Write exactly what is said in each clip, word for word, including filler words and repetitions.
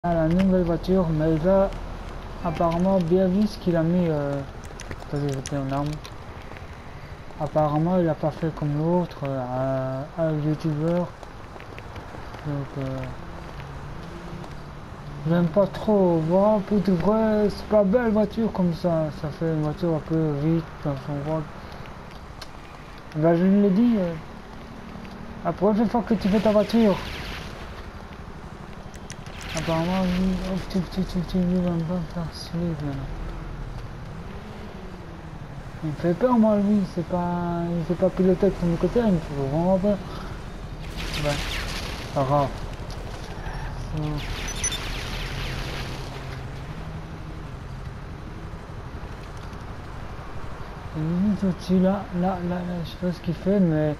à la nouvelle voiture, mais là apparemment bien vu ce qu'il a mis euh... attendez, je vais en arme. Apparemment il a pas fait comme l'autre euh, à un youtubeur, donc euh... j'aime pas trop voir. Pour de vrai c'est pas belle voiture comme ça, ça fait une voiture un peu vite dans son rôle. Ben je l'ai dit, euh... la prochaine fois que tu fais ta voiture, apparemment lui, oh, tu, tu, tu, tu, lui va me faire slip maintenant. Il me fait peur moi lui, c'est pas. Il fait pas piloter de son côté, il me fait vraiment peur. Ouais, pas grave. So... limite au-dessus là, là, là, là, je sais pas ce qu'il fait, mais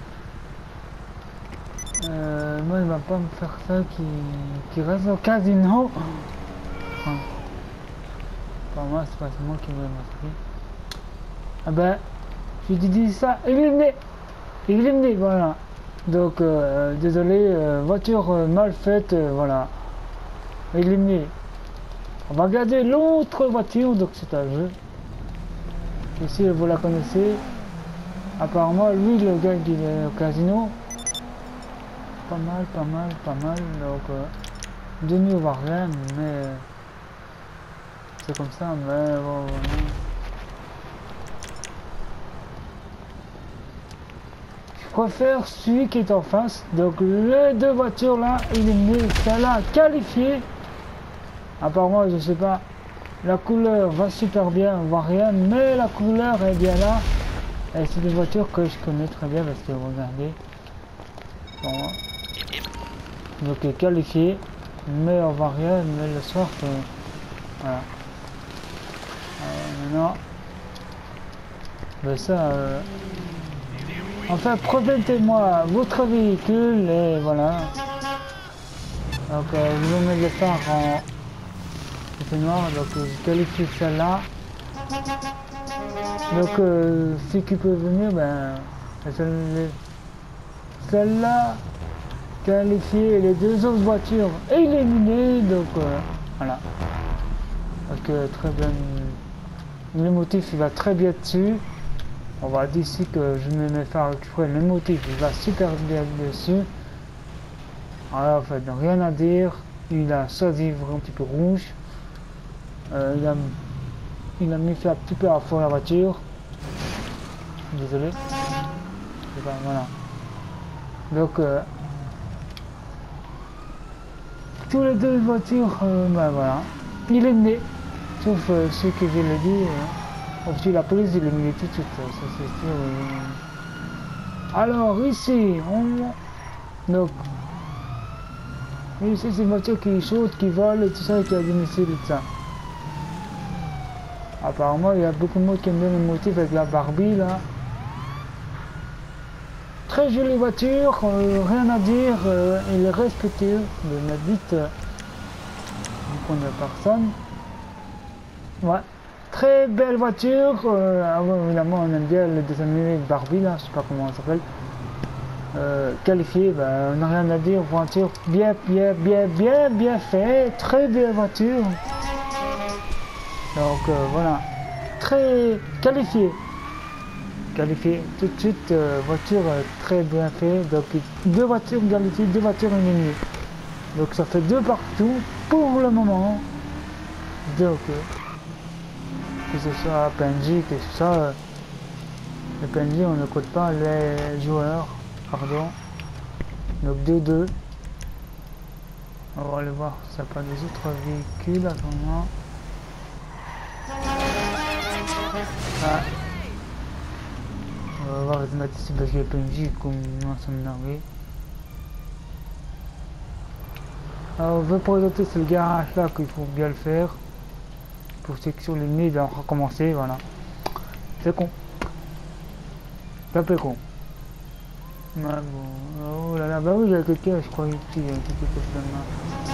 euh, moi il va pas me faire ça qui, qui reste au casino. Enfin, pas moi, c'est pas moi qui vais m'inscrire. Ah ben, je lui dis ça, éliminé, éliminé, voilà. Donc euh, désolé, euh, voiture euh, mal faite, euh, voilà, éliminé. On va regarder l'autre voiture, donc c'est un jeu. Ici vous la connaissez. Apparemment lui le gars qui est au casino. Pas mal, pas mal, pas mal. Donc euh, de nuit on voit rien, mais c'est comme ça, mais bon, voilà. Je préfère celui qui est en face. Donc les deux voitures là, il est mieux, celle-là qualifiée. Apparemment je sais pas. La couleur va super bien, on voit rien, mais la couleur est bien là. Et c'est des voitures que je connais très bien parce que regardez. Bon. Donc est qualifié, mais on voit rien, mais le soir, que... voilà. Euh, maintenant, mais ça, euh... enfin, présentez-moi votre véhicule et voilà. Donc euh, je vous mets le phare en c'est noir, donc je qualifie celle-là. Donc euh, ce qui peut venir, ben celle-là qualifiée et les deux autres voitures éliminées, donc euh, voilà. Donc euh, très bien, le motif il va très bien dessus. On va dire ici que je mets mes phares exprès, le motif il va super bien dessus. Alors en fait rien à dire, il a choisi un petit peu rouge. Euh, il, a, il a mis fait un petit peu à fond la voiture. Désolé. Pas, voilà. Donc, euh, tous les deux voitures, euh, ben voilà. Il est né. Sauf euh, ce que je l'ai dit. Euh, aussi la police, il est mis tout de suite. Ça, c'est sûr. Euh. Alors, ici, on. Donc. Ici, c'est une voiture qui saute, qui vole et tout ça, et qui a des missiles et tout ça. Apparemment, il y a beaucoup de monde qui aiment bien le motif avec la Barbie là. Très jolie voiture, euh, rien à dire, euh, il est respectueux de notre vite euh, qu'on a personne. Ouais, très belle voiture. Euh, ah ouais, évidemment, on aime bien le dessin animé de Barbie là, je sais pas comment ça s'appelle. Euh, qualifié, ben, on n'a rien à dire. Voiture bien, bien, bien, bien, bien fait, très belle voiture. Donc euh, voilà, très qualifié. Qualifié tout de suite, euh, voiture euh, très bien fait. Donc deux voitures qualifiées, deux voitures éliminées. Donc ça fait deux partout pour le moment. Donc euh, que ce soit P N J, que ce soit euh, le P N J, on ne code pas les joueurs, pardon. Donc deux deux. On va aller voir si ça pas des autres véhicules à ce moment. Ah. On va voir les mettre ici parce que le P N J commence à m'énerver. Alors on veut présenter ce garage là qu'il faut bien le faire. Pour ceux qui sont les nez, on va recommencer, voilà. C'est con. C'est un peu con. Ouais, bon. Oh là là, bah oui, il y a quelqu'un, je crois, ici, il y a quelque chose de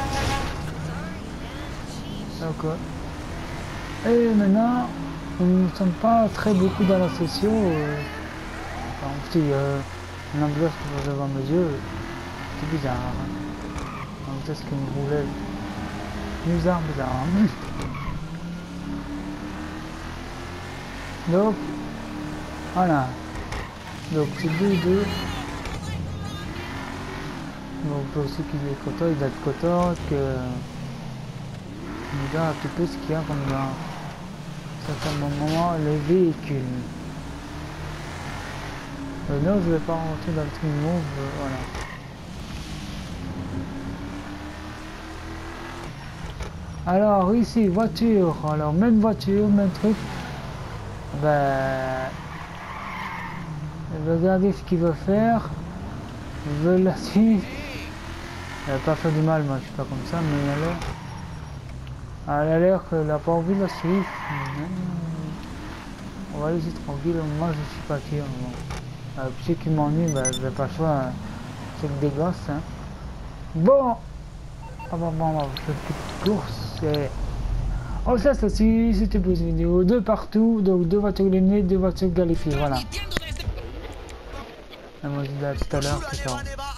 là. D'accord. Et maintenant, nous ne sommes pas très beaucoup dans la session. Euh... Enfin, si euh, un ambulance que vous avez devant mes yeux, c'est bizarre. Hein. C'est ce qu'il me roulait. bizarre, bizarre. Hein. Donc, voilà. Donc, c'est deux deux. Donc, pour ceux qui disent Kotor, ils datent Kotor, que. On regarde un petit peu ce qu'il y a comme dans certains moments, les véhicules. Euh, non, je vais pas rentrer dans le truc move, euh, voilà. Alors ici, voiture, alors même voiture, même truc. Ben, regardez ce qu'il veut faire. Il veut la suivre. Il va pas faire du mal, moi je suis pas comme ça, mais il a l'air. Elle a l'air qu'elle n'a pas envie de la suivre. On va aller ici tranquille, moi je suis pas sûr. Bon. Euh, ceux qui m'ennuient, ben, je vais pas le choix. Hein. C'est des gosses. Hein. Bon, ah bon, bon, on va faire une petite course. Et... oh, ça, ça suit, c'était pour une vidéo. Deux partout, donc deux voitures éliminées, deux voitures qualifiées. Voilà. Et moi je dis à tout à l'heure, c'est ça.